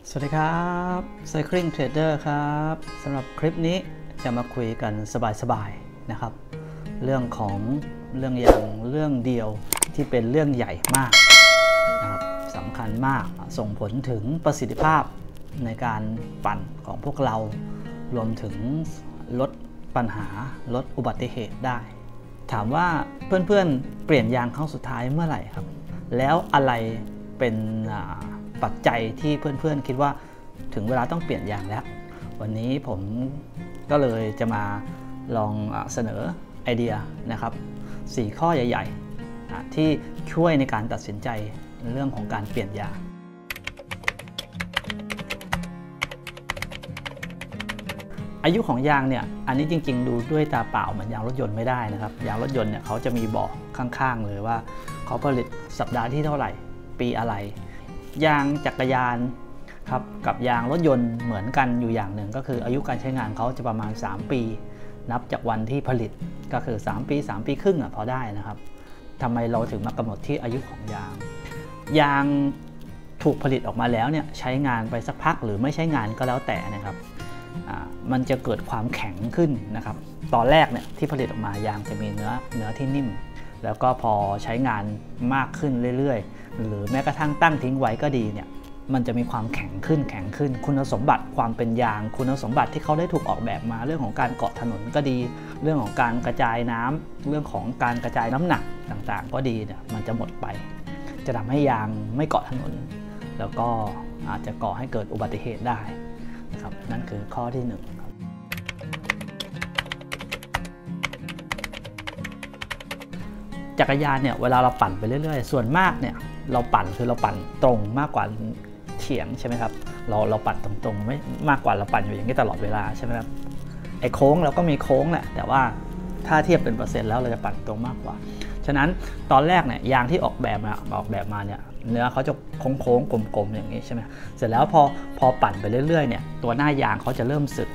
สวัสดีครับ Cycling Trader ครับสำหรับคลิปนี้จะมาคุยกันสบายๆนะครับเรื่องของเรื่องเดียวที่เป็นเรื่องใหญ่มากนะครับสำคัญมากส่งผลถึงประสิทธิภาพในการปั่นของพวกเรารวมถึงลดปัญหาลดอุบัติเหตุได้ถามว่าเพื่อนๆเปลี่ยนยางครั้งสุดท้ายเมื่อไหร่ครับแล้วอะไรเป็นปัจจัยที่เพื่อนๆคิดว่าถึงเวลาต้องเปลี่ยนยางแล้ววันนี้ผมก็เลยจะมาลองเสนอไอเดียนะครับ4ข้อใหญ่ๆที่ช่วยในการตัดสินใจเรื่องของการเปลี่ยนยางอายุของยางเนี่ยอันนี้จริงๆดูด้วยตาเปล่าเหมือนยางรถยนต์ไม่ได้นะครับยางรถยนต์เนี่ยเขาจะมีบอกข้างๆเลยว่าเขาผลิตสัปดาห์ที่เท่าไหร่ปีอะไรยางจักรยานครับกับยางรถยนต์เหมือนกันอยู่อย่างหนึ่งก็คืออายุการใช้งานเขาจะประมาณ3ปีนับจากวันที่ผลิตก็คือ3ปีครึ่งพอได้นะครับทำไมเราถึงมากำหนดที่อายุของยางถูกผลิตออกมาแล้วเนี่ยใช้งานไปสักพักหรือไม่ใช้งานก็แล้วแต่นะครับมันจะเกิดความแข็งขึ้นนะครับตอนแรกเนี่ยที่ผลิตออกมายางจะมีเนื้อที่นิ่มแล้วก็พอใช้งานมากขึ้นเรื่อยๆหรือแม้กระทั่งตั้งทิ้งไว้ก็ดีเนี่ยมันจะมีความแข็งขึ้นคุณสมบัติความเป็นยางคุณสมบัติที่เขาได้ถูกออกแบบมาเรื่องของการเกาะถนนก็ดีเรื่องของการกระจายน้ำเรื่องของการกระจายน้ำหนักต่างๆก็ดีเนี่ยมันจะหมดไปจะทำให้ยางไม่เกาะถนนแล้วก็อาจจะก่อให้เกิดอุบัติเหตุได้นะครับนั่นคือข้อที่1จักรยานเนี่ยเวลาเราปั่นไปเรื่อยๆส่วนมากเนี่ยเราปั่นตรงมากกว่าเฉียงใช่ไหมครับเราปั่นตรงๆไม่มากกว่าเราปั่นอยู่อย่างนี้ตลอดเวลาใช่ไหมครับไอ้โค้งเราก็มีโค้งแหละแต่ว่าถ้าเทียบเป็นเปอร์เซ็นต์แล้วเราจะปั่นตรงมากกว่าฉะนั้นตอนแรกเนี่ยยางที่ออกแบบมาเนี่ยเนื้อเขาจะโค้งกลมๆอย่างนี้ใช่ไหมเสร็จแล้วพอปั่นไปเรื่อยๆเนี่ยตัวหน้ายางเขาจะเริ่มสึก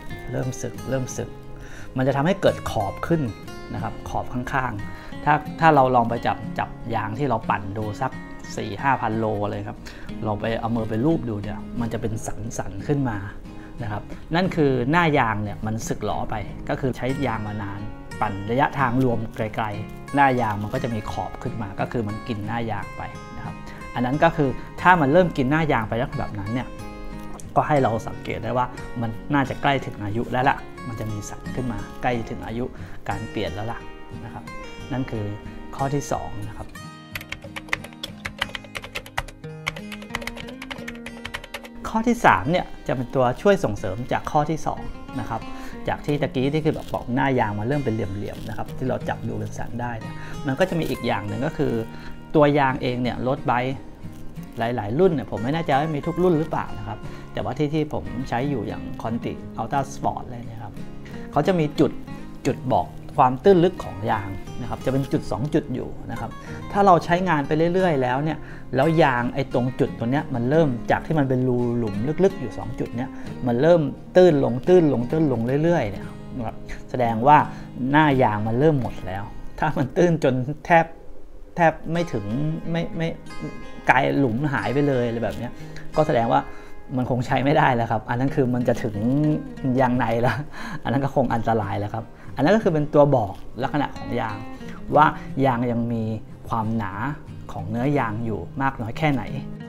มันจะทำให้เกิดขอบขึ้นนะครับขอบข้างๆถ้าเราลองไปจับยางที่เราปั่นดูสัก 4-5,000 โลเลยครับเราไปเอามือไปรูปดูเนี่ยมันจะเป็นสันขึ้นมานะครับนั่นคือหน้ายางเนี่ยมันสึกหรอไปก็คือใช้ยางมานานปั่นระยะทางรวมไกลๆหน้ายางมันก็จะมีขอบขึ้นมาก็คือมันกินหน้ายางไปนะครับอันนั้นก็คือถ้ามันเริ่มกินหน้ายางไปแบบนั้นเนี่ยก็ให้เราสังเกตได้ว่ามันน่าจะใกล้ถึงอายุแล้วล่ะมันจะมีสันขึ้นมาใกล้ถึงอายุการเปลี่ยนแล้วล่ะนะครับนั่นคือข้อที่2นะครับข้อที่3เนี่ยจะเป็นตัวช่วยส่งเสริมจากข้อที่2นะครับจากที่ตะกี้ที่คือบอกหน้ายางมันเริ่มเป็นเหลี่ยมๆนะครับที่เราจับดูเป็นสันได้เนี่ยมันก็จะมีอีกอย่างหนึ่งก็คือตัวยางเองเนี่ยรถไบค์หลายๆรุ่นเนี่ยผมไม่แน่ใจว่ามีทุกรุ่นหรือเปล่านะครับแต่ว่าที่ผมใช้อยู่อย่าง Conti Ultra Sport อะไรเนี่ยครับเขาจะมีจุดบอกความตื้นลึกของยางนะครับจะเป็นจุด2จุดอยู่นะครับถ้าเราใช้งานไปเรื่อยๆแล้วเนี่ยแล้วยางไอ้ตรงจุดตัวเนี้ยมันเริ่มจากที่มันเป็นรูหลุมลึกๆอยู่2จุดเนี้ยมันเริ่มตื้นลงเรื่อยๆเนี่ยนะครับแสดงว่าหน้ายางมันเริ่มหมดแล้วถ้ามันตื้นจนแทบไม่ถึงไม่กลายหลุมหายไปเลยอะไรแบบนี้ก็แสดงว่ามันคงใช้ไม่ได้แล้วครับอันนั้นคือมันจะถึงยางในแล้วอันนั้นก็คงอันตรายแล้วครับอันนั้นก็คือเป็นตัวบอกลักษณะของยางว่ายางยังมีความหนาของเนื้อยางอยู่มากน้อยแค่ไหน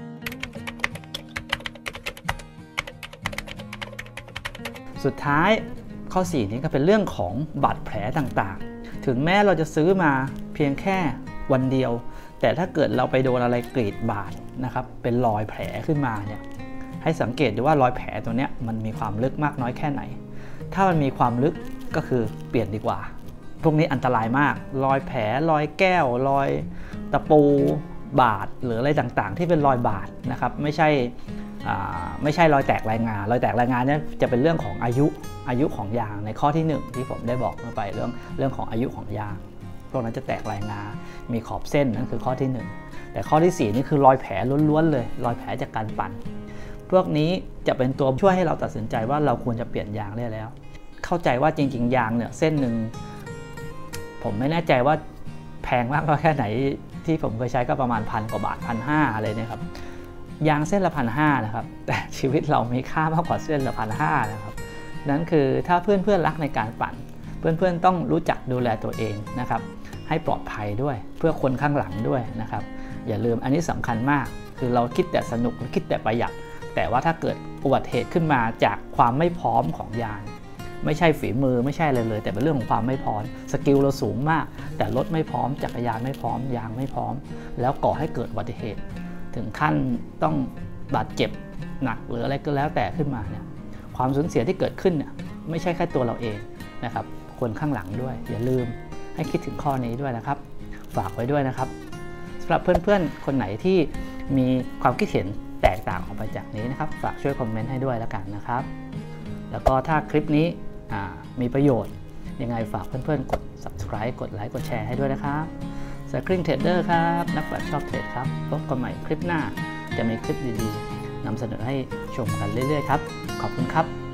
สุดท้ายข้อ4นี้ก็เป็นเรื่องของบาดแผลต่างๆถึงแม้เราจะซื้อมาเพียงแค่วันเดียวแต่ถ้าเกิดเราไปโดนอะไรกรีดบาดนะครับเป็นรอยแผลขึ้นมาเนี่ยให้สังเกตดูว่ารอยแผลตัวนี้มันมีความลึกมากน้อยแค่ไหนถ้ามันมีความลึกก็คือเปลี่ยนดีกว่าพวกนี้อันตรายมากรอยแผลรอยแก้วรอยตะปูบาดหรืออะไรต่างๆที่เป็นรอยบาดนะครับไม่ใช่รอยแตกรายงานรอยแตกรายงานเนี่ยจะเป็นเรื่องของอายุของยางในข้อที่1ที่ผมได้บอกเมื่อไปเรื่องของอายุของยางพวกนั้นจะแตกรายงานมีขอบเส้นนั่นคือข้อที่1แต่ข้อที่4นี่คือรอยแผลล้วนๆเลยรอยแผลจากการปั่นพวกนี้จะเป็นตัวช่วยให้เราตัดสินใจว่าเราควรจะเปลี่ยนยางได้แล้วเข้าใจว่าจริงๆยางเนี่ยเส้นหนึ่งผมไม่แน่ใจว่าแพงมากน้อยแค่ไหนที่ผมเคยใช้ก็ประมาณ1,000 กว่าบาท 1,500 อะไรเนี่ยครับยางเส้นละ1,500นะครับแต่ชีวิตเรามีค่ามากกว่าเส้นละ1,500นะครับนั่นคือถ้าเพื่อนๆรักในการปั่นเพื่อนๆต้องรู้จักดูแลตัวเองนะครับให้ปลอดภัยด้วยเพื่อคนข้างหลังด้วยนะครับอย่าลืมอันนี้สำคัญมากคือเราคิดแต่สนุกคิดแต่ประหยัดแต่ว่าถ้าเกิดอุบัติเหตุขึ้นมาจากความไม่พร้อมของยานไม่ใช่ฝีมือไม่ใช่อะไรเลยแต่เป็นเรื่องของความไม่พร้อมสกิลเราสูงมากแต่รถไม่พร้อมจักรยานไม่พร้อมยางไม่พร้อมแล้วก่อให้เกิดอุบัติเหตุถึงขั้นต้องบาดเจ็บหนักหรืออะไรก็แล้วแต่ขึ้นมาเนี่ยความสูญเสียที่เกิดขึ้นเนี่ยไม่ใช่แค่ตัวเราเองนะครับคนข้างหลังด้วยอย่าลืมให้คิดถึงข้อนี้ด้วยนะครับฝากไว้ด้วยนะครับสำหรับเพื่อนๆคนไหนที่มีความคิดเห็นแตกต่างออกไปจากนี้นะครับฝากช่วยคอมเมนต์ให้ด้วยแล้วกันนะครับแล้วก็ถ้าคลิปนี้มีประโยชน์ยังไงฝากเพื่อนๆกด subscribe กดไลค์กดแชร์ให้ด้วยนะครับ Cycling Trader ครับนักปั่นชอบเทรดครับพบกันใหม่คลิปหน้าจะมีคลิปดีๆนำเสนอให้ชมกันเรื่อยๆครับขอบคุณครับ